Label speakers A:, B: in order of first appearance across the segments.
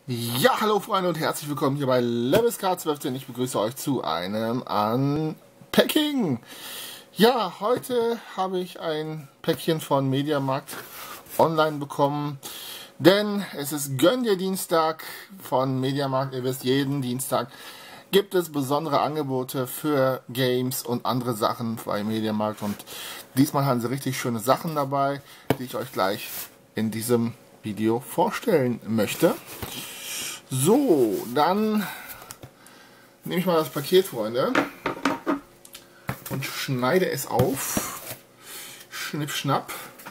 A: Ja, hallo Freunde und herzlich willkommen hier bei LevelScar12. Ich begrüße euch zu einem Unpacking. Ja, heute habe ich ein Päckchen von Mediamarkt online bekommen, denn es ist Gönn dir Dienstag von Mediamarkt. Ihr wisst, jeden Dienstag gibt es besondere Angebote für Games und andere Sachen bei Mediamarkt, und diesmal haben sie richtig schöne Sachen dabei, die ich euch gleich in diesem Video vorstellen möchte. So, dann nehme ich mal das Paket, Freunde, und schneide es auf. Schnipp, schnapp.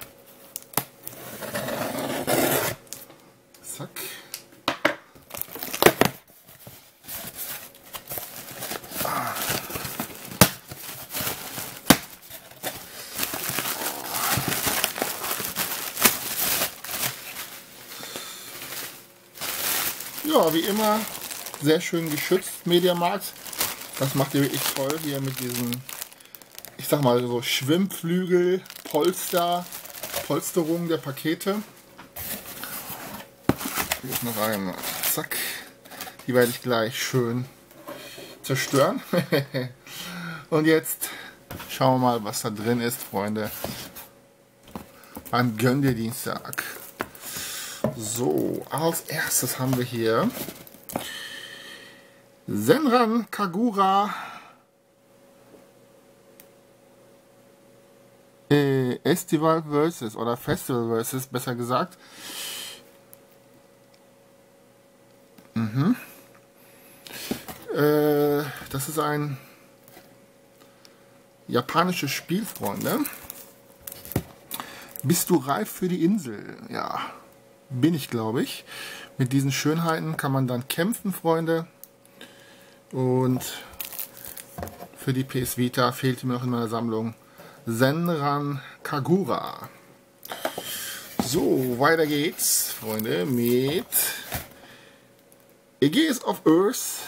A: Zack. Ja, wie immer, sehr schön geschützt, Mediamarkt. Das macht ihr wirklich toll hier mit diesen, ich sag mal so, Schwimmflügel, Polsterung der Pakete. Jetzt noch rein, zack. Die werde ich gleich schön zerstören. Und jetzt schauen wir mal, was da drin ist, Freunde. Beim Gönn dir Dienstag. So, als erstes haben wir hier Senran Kagura Festival Versus oder Festival Versus, besser gesagt. Das ist ein japanisches Spiel, Freunde. Bist du reif für die Insel? Ja, bin ich, glaube ich. Mit diesen Schönheiten kann man dann kämpfen, Freunde. Und für die PS Vita fehlt mir noch in meiner Sammlung Senran Kagura. So, weiter geht's, Freunde, mit Aegis of Earth.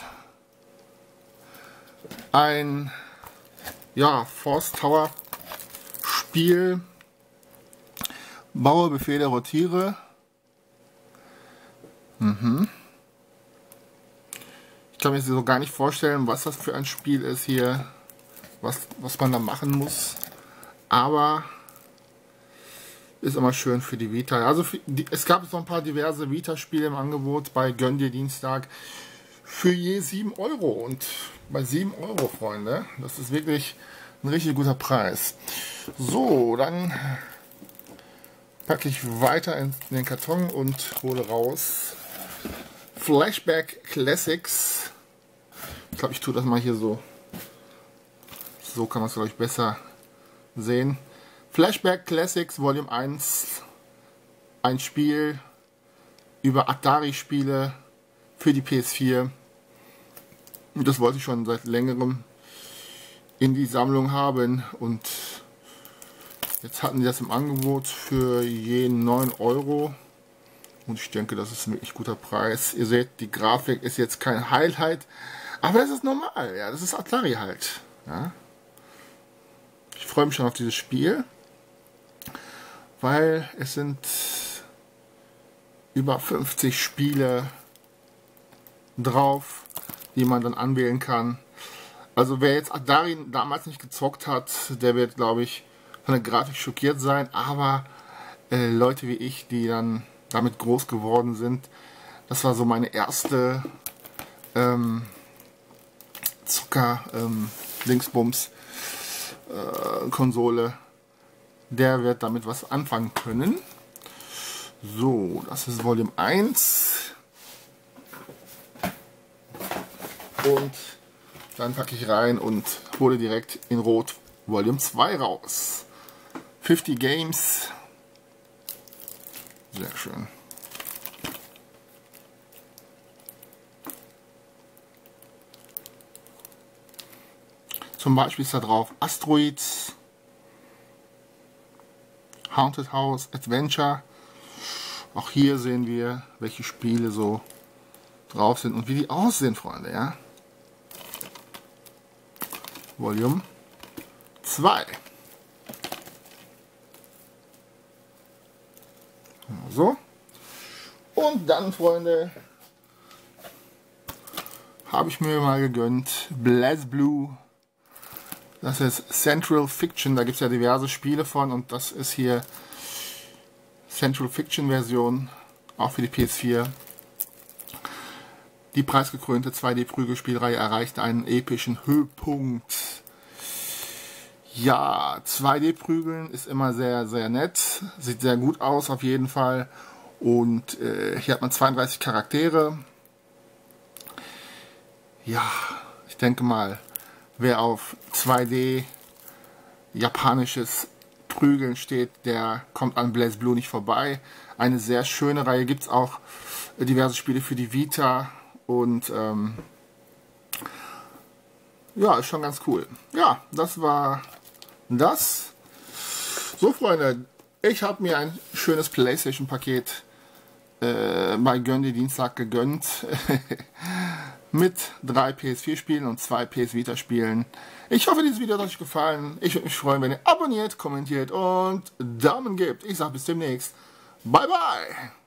A: Ein, ja, Force Tower Spiel. Baue, Befehle, rotiere. Ich kann mir so gar nicht vorstellen, was das für ein Spiel ist hier, was man da machen muss. Aber ist immer schön für die Vita. Also es gab jetzt noch ein paar diverse Vita-Spiele im Angebot bei Gönn dir Dienstag für je 7 Euro. Und bei 7 Euro, Freunde, das ist wirklich ein richtig guter Preis. So, dann packe ich weiter in den Karton und hole raus Flashback Classics. Ich glaube, ich tue das mal hier so. So kann man es, glaube ich, besser sehen. Flashback Classics Volume 1. Ein Spiel über Atari-Spiele für die PS4. Und das wollte ich schon seit längerem in die Sammlung haben. Und jetzt hatten die das im Angebot für je 9 Euro. Und ich denke, das ist ein wirklich guter Preis. Ihr seht, die Grafik ist jetzt kein Highlight, aber das ist normal. Ja, das ist Atari halt. Ja. Ich freue mich schon auf dieses Spiel, weil es sind über 50 Spiele drauf, die man dann anwählen kann. Also wer jetzt Atari damals nicht gezockt hat, der wird, glaube ich, von der Grafik schockiert sein. Aber Leute wie ich, die dann damit groß geworden sind, das war so meine erste Dingsbums Konsole, der wird damit was anfangen können. So, das ist Volume 1 und dann packe ich rein und hole direkt in Rot Volume 2 raus. 50 Games. Sehr schön. Zum Beispiel ist da drauf Asteroids, Haunted House, Adventure. Auch hier sehen wir, welche Spiele so drauf sind und wie die aussehen, Freunde. Ja? Volume 2. So. Und dann, Freunde, habe ich mir mal gegönnt. BlazBlue. Das ist Central Fiction. Da gibt es ja diverse Spiele von. Und das ist hier Central Fiction Version. Auch für die PS4. Die preisgekrönte 2D-Prügelspielreihe erreichte einen epischen Höhepunkt. Ja, 2D-Prügeln ist immer sehr, sehr nett. Sieht sehr gut aus auf jeden Fall. Und hier hat man 32 Charaktere. Ja, ich denke mal, wer auf 2D japanisches Prügeln steht, der kommt an BlazBlue nicht vorbei. Eine sehr schöne Reihe. Gibt es auch diverse Spiele für die Vita. Und ja, ist schon ganz cool. Ja, das war das. So, Freunde, ich habe mir ein schönes PlayStation-Paket bei Gönn Dienstag gegönnt. Mit 3 PS4-Spielen und 2 PS Vita-Spielen. Ich hoffe, dieses Video hat euch gefallen. Ich würde mich freuen, wenn ihr abonniert, kommentiert und Daumen gebt. Ich sage bis demnächst. Bye, bye!